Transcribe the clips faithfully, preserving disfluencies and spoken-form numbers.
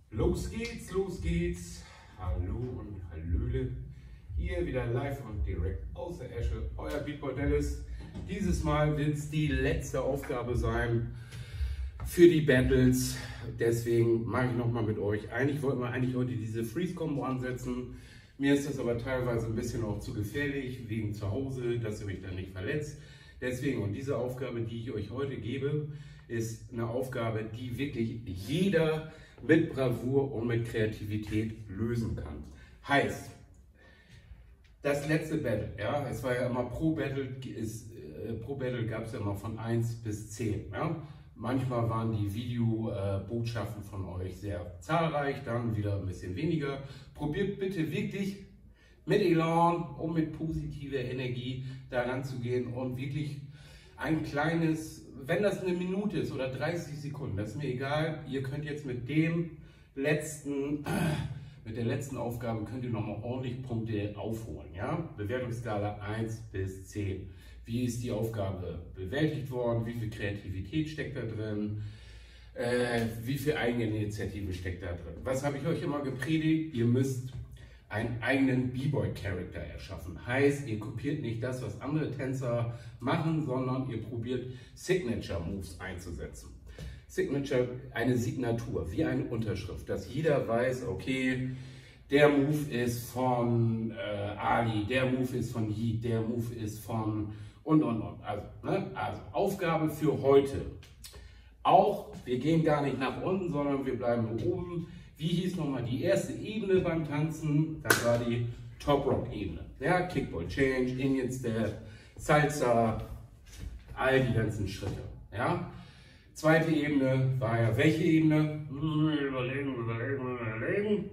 Los geht's, los geht's. Hallo und Hallöle. Hier wieder live und direkt aus der Esche, euer Beatboy Dallas. Dieses Mal wird es die letzte Aufgabe sein für die Battles. Deswegen mache ich nochmal mit euch. Eigentlich wollten wir eigentlich heute diese Freeze-Combo ansetzen. Mir ist das aber teilweise ein bisschen auch zu gefährlich, wegen zu Hause, dass ihr euch dann nicht verletzt. Deswegen, und diese Aufgabe, die ich euch heute gebe, ist eine Aufgabe, die wirklich jeder mit Bravour und mit Kreativität lösen kann. Heißt, das letzte Battle, ja, es war ja immer pro Battle, ist, äh, pro Battle gab es ja immer von eins bis zehn. Ja? Manchmal waren die Videobotschaften äh, von euch sehr zahlreich, dann wieder ein bisschen weniger. Probiert bitte wirklich mit Elan und mit positiver Energie daran zu gehen und wirklich ein kleines, wenn das eine Minute ist oder dreißig Sekunden, das ist mir egal. Ihr könnt jetzt mit dem letzten, mit der letzten Aufgabe könnt ihr nochmal ordentlich Punkte aufholen. Ja? Bewertungsskala eins bis zehn. Wie ist die Aufgabe bewältigt worden? Wie viel Kreativität steckt da drin? Äh, wie viel Eigeninitiative steckt da drin? Was habe ich euch immer gepredigt? Ihr müsst einen eigenen B-Boy-Charakter erschaffen. Heißt, ihr kopiert nicht das, was andere Tänzer machen, sondern ihr probiert Signature-Moves einzusetzen. Signature, eine Signatur, wie eine Unterschrift, dass jeder weiß, okay, der Move ist von äh, Ali, der Move ist von Yeet, der Move ist von und und und. Also, ne? Also Aufgabe für heute. Auch, wir gehen gar nicht nach unten, sondern wir bleiben oben. Wie hieß nochmal die erste Ebene beim Tanzen? Das war die Top Rock Ebene. Ja, Kickball Change, Indian Step, Salsa, all die ganzen Schritte. Ja. Zweite Ebene war ja welche Ebene? Überlegen, überlegen, überlegen.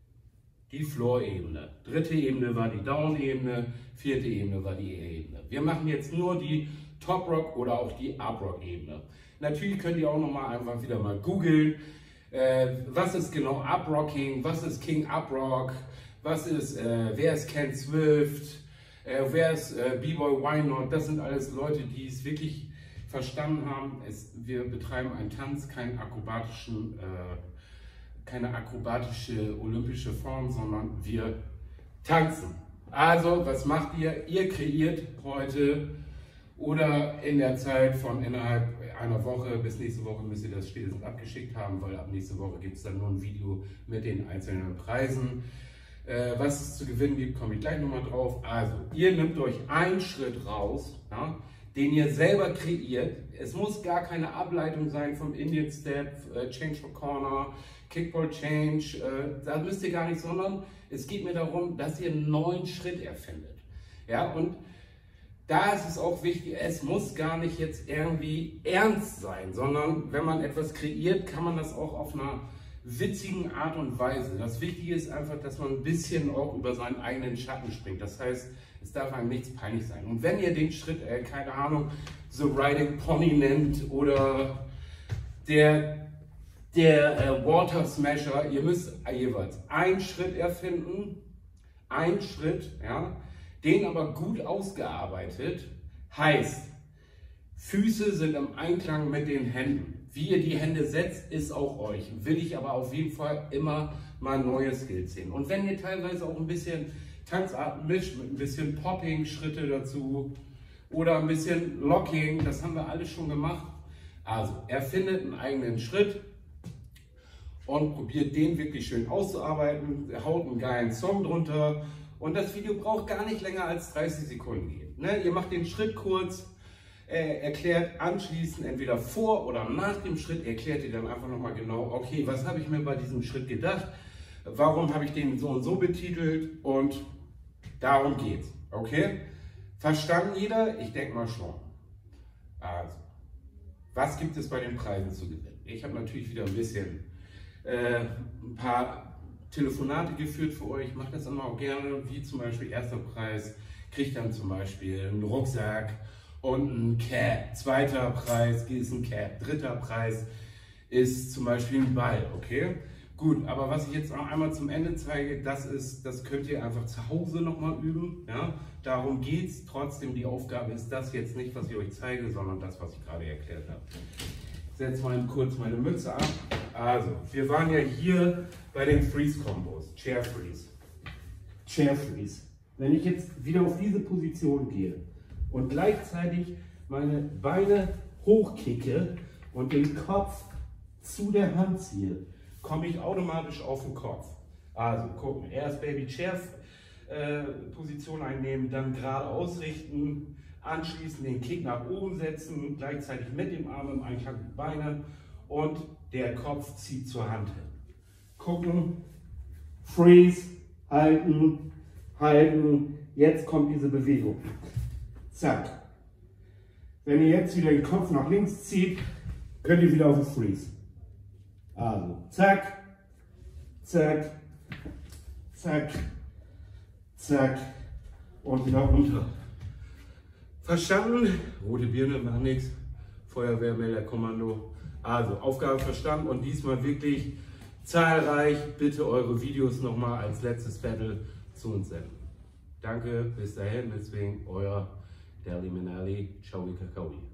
Die Floor-Ebene. Dritte Ebene war die Down-Ebene. Vierte Ebene war die E-Ebene. Wir machen jetzt nur die Top Rock oder auch die Up Rock Ebene. Natürlich könnt ihr auch nochmal einfach wieder mal googeln. Äh, was ist genau Uprocking, was ist King Uprock, was ist, äh, wer ist Ken Swift, äh, wer ist äh, B-Boy Why Not, das sind alles Leute, die es wirklich verstanden haben. Es, wir betreiben einen Tanz, keinen akrobatischen, äh, keine akrobatische olympische Form, sondern wir tanzen. Also, was macht ihr? Ihr kreiert heute oder in der Zeit von innerhalb einer Woche bis nächste Woche müsst ihr das spätestens abgeschickt haben, weil ab nächste Woche gibt es dann nur ein Video mit den einzelnen Preisen. Äh, was es zu gewinnen gibt, komme ich gleich nochmal drauf. Also, ihr nehmt euch einen Schritt raus, ja, den ihr selber kreiert. Es muss gar keine Ableitung sein vom Indian Step, äh, Change for Corner, Kickball Change, äh, da müsst ihr gar nicht, sondern es geht mir darum, dass ihr einen neuen Schritt erfindet. Ja, und da ist es auch wichtig, es muss gar nicht jetzt irgendwie ernst sein, sondern wenn man etwas kreiert, kann man das auch auf einer witzigen Art und Weise. Das Wichtige ist einfach, dass man ein bisschen auch über seinen eigenen Schatten springt. Das heißt, es darf einem nichts peinlich sein. Und wenn ihr den Schritt, äh, keine Ahnung, The Riding Pony nennt oder der, der äh, Water Smasher, ihr müsst jeweils einen Schritt erfinden, einen Schritt, ja, den aber gut ausgearbeitet, heißt, Füße sind im Einklang mit den Händen. Wie ihr die Hände setzt, ist auch euch. Will ich aber auf jeden Fall immer mal neue Skills sehen. Und wenn ihr teilweise auch ein bisschen Tanzarten mischt, mit ein bisschen Popping, Schritte dazu oder ein bisschen Locking, das haben wir alles schon gemacht. Also erfindet einen eigenen Schritt und probiert den wirklich schön auszuarbeiten, haut einen geilen Song drunter. Und das Video braucht gar nicht länger als dreißig Sekunden gehen. Ne? Ihr macht den Schritt kurz, äh, erklärt anschließend entweder vor oder nach dem Schritt, erklärt ihr dann einfach nochmal genau, okay, was habe ich mir bei diesem Schritt gedacht, warum habe ich den so und so betitelt und darum geht's. Okay? Verstanden jeder? Ich denke mal schon. Also, was gibt es bei den Preisen zu gewinnen? Ich habe natürlich wieder ein bisschen, äh, ein paar Telefonate geführt für euch, macht das immer auch gerne, wie zum Beispiel erster Preis, kriegt dann zum Beispiel einen Rucksack und ein Cap. Zweiter Preis ist ein Cap. Dritter Preis ist zum Beispiel ein Ball, okay? Gut, aber was ich jetzt noch einmal zum Ende zeige, das ist, das könnt ihr einfach zu Hause nochmal üben, ja? Darum geht es. Trotzdem, die Aufgabe ist das jetzt nicht, was ich euch zeige, sondern das, was ich gerade erklärt habe. Ich setze mal kurz meine Mütze ab. Also, wir waren ja hier bei den Freeze-Kombos, Chair Freeze. Chair Freeze. Wenn ich jetzt wieder auf diese Position gehe und gleichzeitig meine Beine hochkicke und den Kopf zu der Hand ziehe, komme ich automatisch auf den Kopf. Also gucken, erst Baby Chair äh, Position einnehmen, dann gerade ausrichten, anschließend den Kick nach oben setzen, gleichzeitig mit dem Arm im Einklang die Beine und der Kopf zieht zur Hand hin. Gucken, Freeze, halten, halten, jetzt kommt diese Bewegung. Zack. Wenn ihr jetzt wieder den Kopf nach links zieht, könnt ihr wieder auf den Freeze. Also, zack, zack, zack, zack und wieder runter. Verstanden? Rote Birne macht nichts. Feuerwehrmelderkommando. Also, Aufgabe verstanden und diesmal wirklich zahlreich. Bitte eure Videos nochmal als letztes Battle zu uns senden. Danke, bis dahin, deswegen euer Dali Menali. Ciao, Kakaoi.